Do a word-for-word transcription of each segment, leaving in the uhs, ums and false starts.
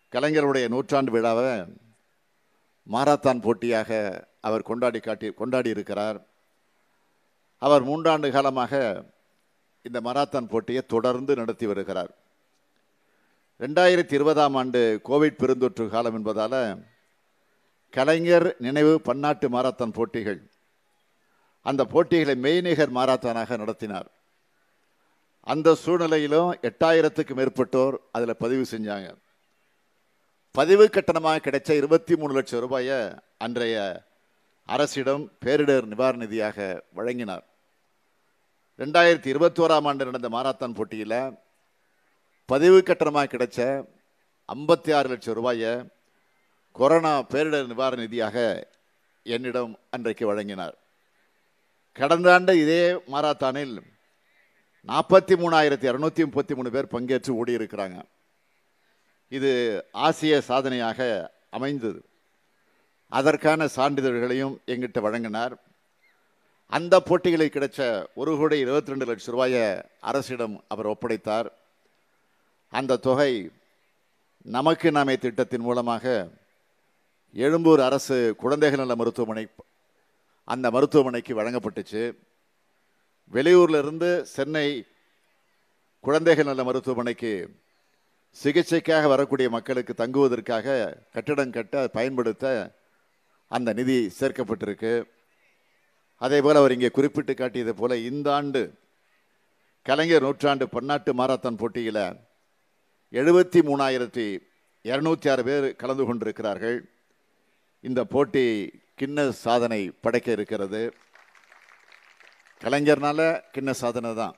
கலைஞருடைய நூற்றாண்டு விழாவை மாரத்தான் போட்டியாக அவர் கொண்டாடி காட்டி கொண்டாடி இருக்கிறார். அவர் மூன்றாண்டு காலமாக இந்த மாரத்தான் போட்டியை தொடர்ந்து நடத்தி வருகிறார். ரெண்டாயிரத்தி இருபதாம் ஆண்டு கோவிட் பெருந்தொற்று காலம் என்பதால் கலைஞர் நினைவு பன்னாட்டு மாரத்தான் போட்டிகள், அந்த போட்டிகளை மெய்நிகர் மாரத்தானாக நடத்தினார். அந்த சூழ்நிலையிலும் எட்டாயிரத்துக்கு மேற்பட்டோர் அதில் பதிவு செஞ்சாங்க. பதிவு கட்டணமாக கிடைச்ச இருபத்தி மூணு லட்சம் ரூபாயை அன்றைய அரசிடம் பேரிடர் நிவாரண நிதியாக வழங்கினார். ரெண்டாயிரத்தி இருபத்தி ஓராம் ஆண்டு நடந்த மாரத்தான் போட்டியில் பதிவு கட்டணமாக கிடைச்ச ஐம்பத்தி ஆறு லட்சம் ரூபாயை கொரோனா பேரிடர் நிவாரண நிதியாக என்னிடம் அன்றைக்கு வழங்கினார். கடந்த ஆண்டு இதே மாரத்தானில் நாற்பத்தி மூணாயிரத்தி இரநூத்தி முப்பத்தி மூணு பேர் பங்கேற்று ஓடியிருக்கிறாங்க. இது ஆசிய சாதனையாக அமைந்தது. அதற்கான சான்றிதழ்களையும் எங்கிட்ட வழங்கினார். அந்த போட்டிகளில் கிடைச்ச ஒரு கோடி இருபத்தி ரெண்டு லட்சம் ரூபாயை அரசிடம் அவர் ஒப்படைத்தார். அந்த தொகை நமக்கு நாமே திட்டத்தின் மூலமாக எழும்பூர் அரசு குழந்தைகள் நல மருத்துவமனை அந்த மருத்துவமனைக்கு வழங்கப்பட்டுச்சு. வெளியூரிலிருந்து சென்னை குழந்தைகள் நல மருத்துவமனைக்கு சிகிச்சைக்காக வரக்கூடிய மக்களுக்கு தங்குவதற்காக கட்டிடம் கட்ட பயன்படுத்த அந்த நிதி சேர்க்கப்பட்டிருக்கு. அதே போல் அவர் இங்கே குறிப்பிட்டு காட்டியது போல இந்த ஆண்டு கலைஞர் நூற்றாண்டு பன்னாட்டு மாரத்தான் போட்டியில் எழுபத்தி மூணாயிரத்தி இரநூத்தி ஆறு பேர் கலந்து கொண்டிருக்கிறார்கள். இந்த போட்டி கிண்ண சாதனை படைக்க இருக்கிறது. கலைஞர்னால கிண்ண சாதனை தான்.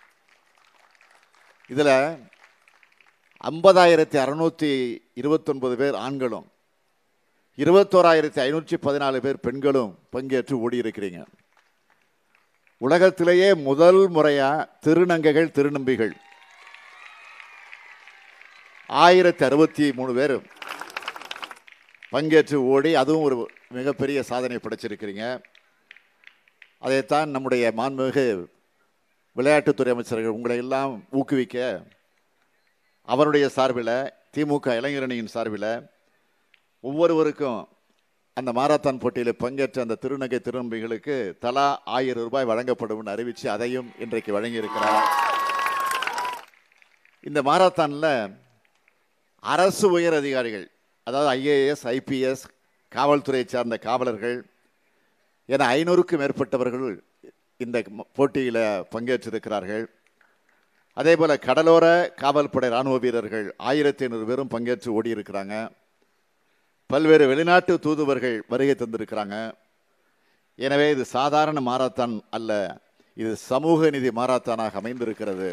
இதில் ஐம்பதாயிரத்தி அறுநூற்றி இருபத்தொன்பது பேர் ஆண்களும் இருபத்தோராயிரத்தி ஐநூற்றி பதினாலு பேர் பெண்களும் பங்கேற்று ஓடியிருக்கிறீங்க. உலகத்திலேயே முதல் முறையாக திருநங்கைகள் திருநம்பிகள் ஆயிரத்தி அறுபத்தி மூணு பேர் பங்கேற்று ஓடி அதுவும் ஒரு மிகப்பெரிய சாதனை படைச்சிருக்கிறீங்க. அதைத்தான் நம்முடைய மாண்புமிகு விளையாட்டுத்துறை அமைச்சர்கள் உங்களை எல்லாம் ஊக்குவிக்க அவருடைய சார்பில் திமுக இளைஞரணியின் சார்பில் ஒவ்வொருவருக்கும் அந்த மாரத்தான் போட்டியில் பங்கேற்ற அந்த திருநங்கை திருநம்பிகளுக்கு தலா ஆயிரம் ரூபாய் வழங்கப்படும் அறிவித்து அதையும் இன்றைக்கு வழங்கியிருக்கிறார். இந்த மாரத்தானில் அரசு உயர் அதிகாரிகள், அதாவது ஐஏஎஸ் ஐபிஎஸ் காவல்துறையை சார்ந்த காவலர்கள் என ஐநூறுக்கும் மேற்பட்டவர்கள் இந்த போட்டியில் பங்கேற்றிருக்கிறார்கள். அதே போல் கடலோர காவல்படை இராணுவ வீரர்கள் ஆயிரத்தி ஐநூறு பேரும் பங்கேற்று ஓடியிருக்கிறாங்க. பல்வேறு வெளிநாட்டு தூதுவர்கள் வருகை தந்திருக்கிறாங்க. எனவே இது சாதாரண மாரத்தான் அல்ல, இது சமூக நீதி மாரத்தானாக அமைந்திருக்கிறது.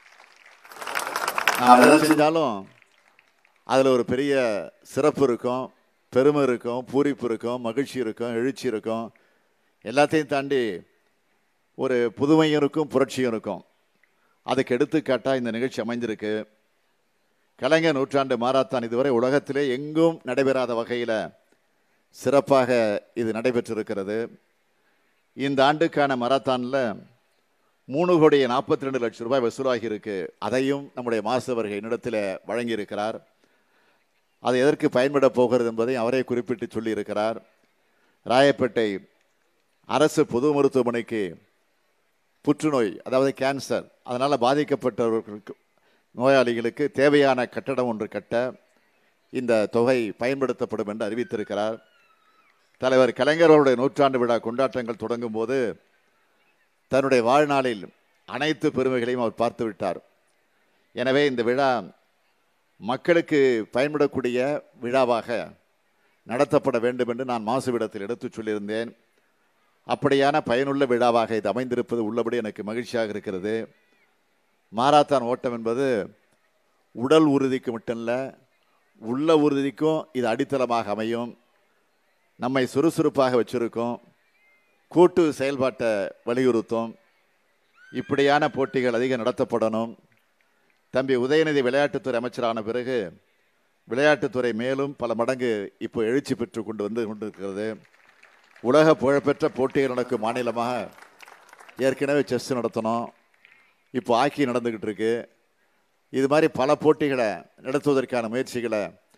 நாம் எதை செஞ்சாலும் அதில் ஒரு பெரிய சிறப்பு இருக்கும், பெருமை இருக்கும், பூரிப்பு இருக்கும், மகிழ்ச்சி இருக்கும், எழுச்சி இருக்கும். எல்லாத்தையும் தாண்டி ஒரு புதுமையும் இருக்கும், புரட்சியும் இருக்கும். அதுக்கு எடுத்துக்காட்டாக இந்த நிகழ்ச்சி அமைந்திருக்கு. கலைஞர் நூற்றாண்டு மாரத்தான் இதுவரை உலகத்திலே எங்கும் நடைபெறாத வகையில் சிறப்பாக இது நடைபெற்றிருக்கிறது. இந்த ஆண்டுக்கான மாரத்தானில் மூணு கோடியே நாற்பத்தி ரெண்டு லட்சம் ரூபாய் வசூலாகி இருக்கு. அதையும் நம்முடைய மாசவர்கள் என்னிடத்தில் வழங்கியிருக்கிறார். அது எதற்கு பயன்பட போகிறது என்பதை அவரே குறிப்பிட்டு சொல்லியிருக்கிறார். ராயப்பேட்டை அரசு பொது மருத்துவமனைக்கு புற்றுநோய், அதாவது கேன்சர், அதனால் பாதிக்கப்பட்டவர்களுக்கு நோயாளிகளுக்கு தேவையான கட்டடம் ஒன்று கட்ட இந்த தொகை பயன்படுத்தப்படும் என்று அறிவித்திருக்கிறார். தலைவர் கலைஞர்களுடைய நூற்றாண்டு விழா கொண்டாட்டங்கள் தொடங்கும் போது தன்னுடைய வாழ்நாளில் அனைத்து பெருமைகளையும் அவர் பார்த்து விட்டார். எனவே இந்த விழா மக்களுக்கு பயன்படக்கூடிய விழாவாக நடத்தப்பட வேண்டும் என்று நான் மாசுவிடத்தில் எடுத்து சொல்லியிருந்தேன். அப்படியான பயனுள்ள விழாவாக இது அமைந்திருப்பது உள்ளபடி எனக்கு மகிழ்ச்சியாக இருக்கிறது. மாரத்தான் ஓட்டம் என்பது உடல் உறுதிக்கு மட்டுமல்ல, உள்ள உறுதிக்கும் இது அடித்தளமாக அமையும். நம்மை சுறுசுறுப்பாக வச்சிருக்கும், கூட்டு செயல்பாட்டை வலியுறுத்தும். இப்படியான போட்டிகள் அதிகம் நடத்தப்படணும். தம்பி உதயநிதி விளையாட்டுத்துறை அமைச்சரான பிறகு விளையாட்டுத்துறை மேலும் பல மடங்கு இப்போ எழுச்சி பெற்று கொண்டு வந்து கொண்டிருக்கிறது. உலக புகழ்பெற்ற போட்டிகள் நடக்கும் மாநிலமாக ஏற்கனவே செஸ் நடத்தணும், இப்போ ஹாக்கி நடந்துக்கிட்டு இருக்கு. இது மாதிரி பல போட்டிகளை நடத்துவதற்கான முயற்சிகளை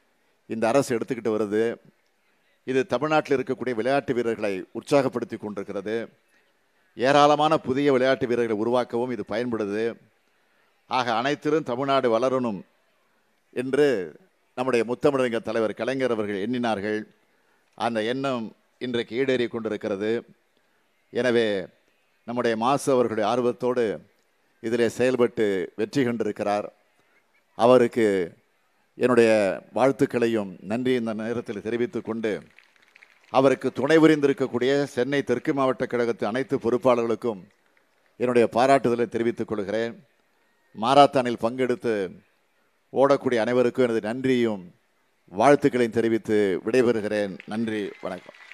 இந்த அரசு எடுத்துக்கிட்டு வருது. இது தமிழ்நாட்டில் இருக்கக்கூடிய விளையாட்டு வீரர்களை உற்சாகப்படுத்தி கொண்டிருக்கிறது. ஏராளமான புதிய விளையாட்டு வீரர்களை உருவாக்கவும் இது பயன்படுது. ஆக அனைத்திலும் தமிழ்நாடு வளரணும் என்று நம்முடைய முத்தமிழறிஞர் தலைவர் கலைஞர் அவர்கள் எண்ணினார்கள். அந்த எண்ணம் இன்றைக்கு ஈடேறி கொண்டிருக்கிறது. எனவே நம்முடைய மாசு அவர்களுடைய ஆர்வத்தோடு இதிலே செயல்பட்டு வெற்றி கண்டிருக்கிறார். அவருக்கு என்னுடைய வாழ்த்துக்களையும் நன்றி இந்த நேரத்தில் தெரிவித்துக் கொண்டு, அவருக்கு துணை புரிந்திருக்கக்கூடிய சென்னை தெற்கு மாவட்ட கழகத்து அனைத்து பொறுப்பாளர்களுக்கும் என்னுடைய பாராட்டுதலை தெரிவித்துக் கொள்கிறேன். மாரத்தானில் பங்கெடுத்து ஓடக்கூடிய அனைவருக்கும் எனது நன்றியும் வாழ்த்துக்களையும் தெரிவித்து விடைபெறுகிறேன். நன்றி, வணக்கம்.